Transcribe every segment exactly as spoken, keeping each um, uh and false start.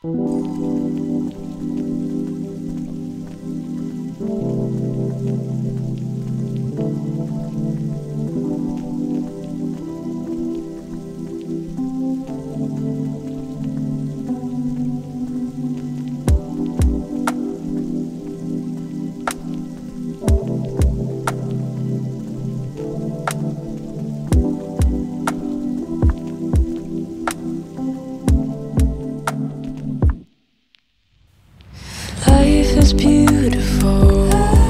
Life is beautiful.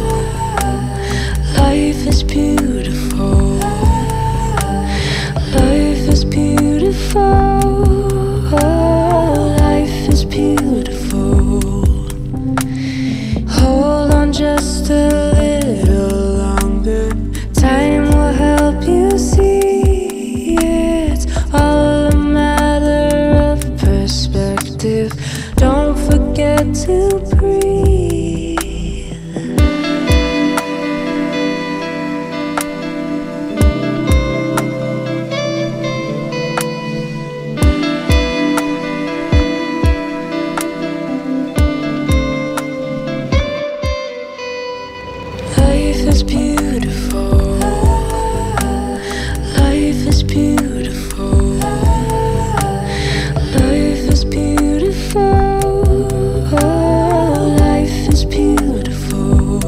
Life is beautiful. Life is beautiful. Life is beautiful. Hold on just a little longer. Time will help you see it's all a matter of perspective. Don't forget to breathe. Life is beautiful. Life is beautiful. Life is beautiful. Life is beautiful.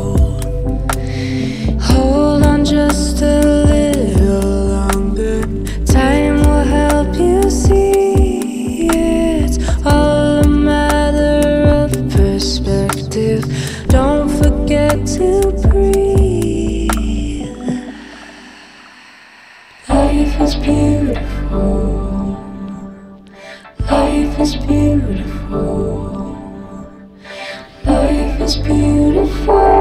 Hold on just a little longer. Time will help you see it's all a matter of perspective. Don't forget to breathe. Life is beautiful. Life is beautiful. Life is beautiful.